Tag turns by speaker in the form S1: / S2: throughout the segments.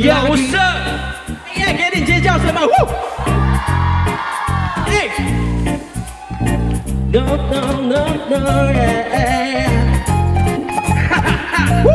S1: 有声，耶，给点尖叫声吧！哎 ，No No No No， 耶！哈哈哈！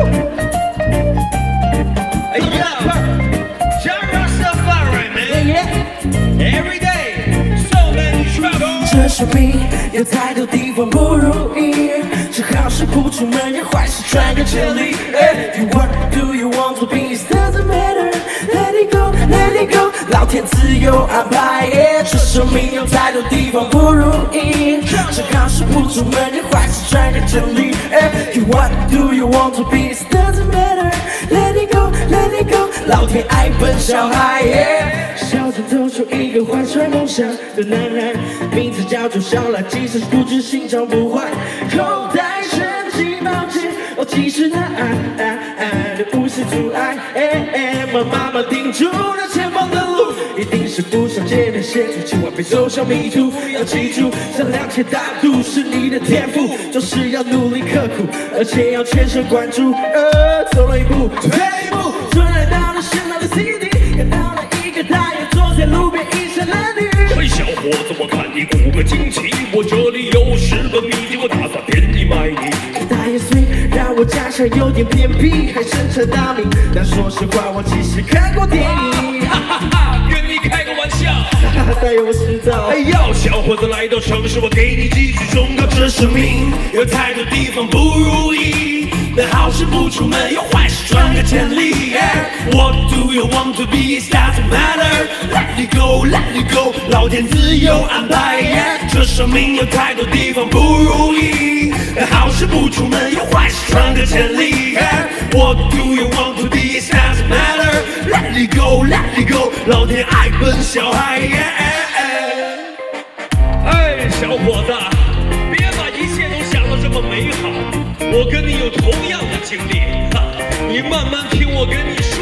S1: 哎呀 ，Jump yourself out right man！Every day so many troubles。
S2: 这生命有太多地方不如意，是好事不出门，也坏事穿个千里。What do you want to be? It doesn't matter. Let it go, let it go. 老天自有安排。这生命有太多地方不如意，是好事不出门，也坏事穿个千里。What do you want to be? It doesn't matter. Let it go, let it go. 老天爱笨小孩。小镇走出一个怀揣梦想的男孩，名字叫做小赖，即使不知心肠不坏，口袋神奇宝剑，即使他爱的不是阻碍。妈妈叮嘱了前方的路，一定是不上街的险阻，千万别走向迷途。要记住，善良且大度是你的天赋，就是要努力刻苦，而且要全神贯注。走了一步，退一步，突然来到了喧闹的 CD， 看到了一个大爷坐在路边，一身褴褛。
S3: 嘿，小伙子，我看你骨骼惊奇，我这里有10个秘籍，我打算便宜卖你。
S2: 大爷虽然我家乡有点偏僻，还深沉大名，但说实话，我其实看过电影。
S3: 哈哈哈，跟你开个玩笑。
S2: 大爷，我知道。
S3: 哎呦，小伙子来到城市，我给你几句忠告：这生命有太多地方不如意，那好事不出门，有坏事传个千里。What do you want to be? It doesn't matter. Let it go, let it go. 老天自有安排。这生命有太多地方不如意，那好事不出门，有坏事传个千里。What do you want to be? It doesn't matter. Let it go, let it go. 老天爱笨小孩。哎，小伙子，别把一切都想得这么美好。我跟你有同样的经历，你慢慢听我跟你说。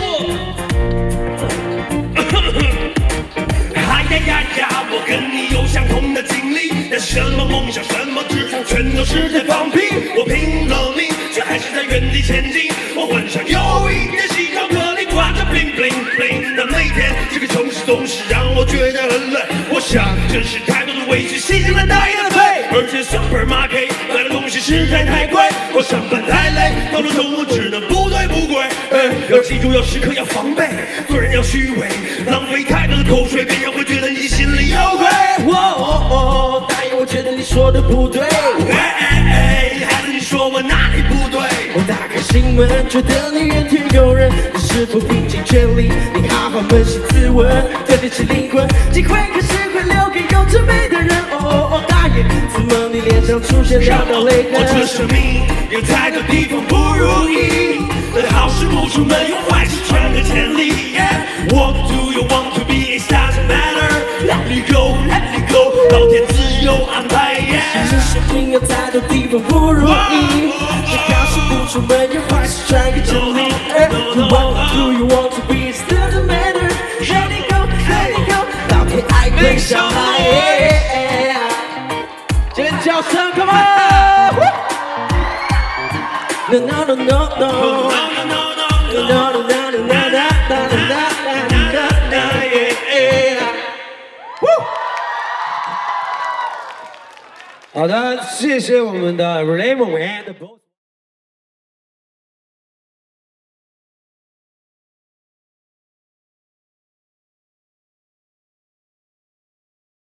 S3: 哎呀呀呀，我跟你有相同的经历，但什么梦想，什么志向，全都是在放屁。我拼了命，却还是在原地前进。我浑身有一点细胞颗粒挂着 bling bling bling， 但每天这个城市总是让我觉得很累。我想，真是太多的委屈吸进了大爷的肺，而且 supermarket 买的东西实在太贵。我上班太累，到了周末只能不醉不归。要记住，要时刻要防备，做人要虚伪，浪费太多的口水，别人会觉得你心里有鬼。
S2: 大爷，我觉得你说的不对。
S3: 孩子，你说我哪里不对？
S2: 我打开心门，觉得你人天狗人，你是否拼尽全力？你好好扪心自问，对得起灵魂，机会可是会留给有准备的人。大爷，怎么你脸上出现两道泪痕？
S3: 这生命有太多地方不如意，好事不出门，有坏事传个千里。What do you want to be? It doesn't matter. Let it go, let it go. 老天自有安排。
S2: 这生命有太多地方不如意，是好事不出门，有坏事传个千里。What do you want to be? It doesn't matter. Let it go, let it go. 老天爱笨小孩。
S1: 尖叫声 ，Come on！
S2: No no no no no no no no。
S1: 好的，谢谢我们的 Raymond and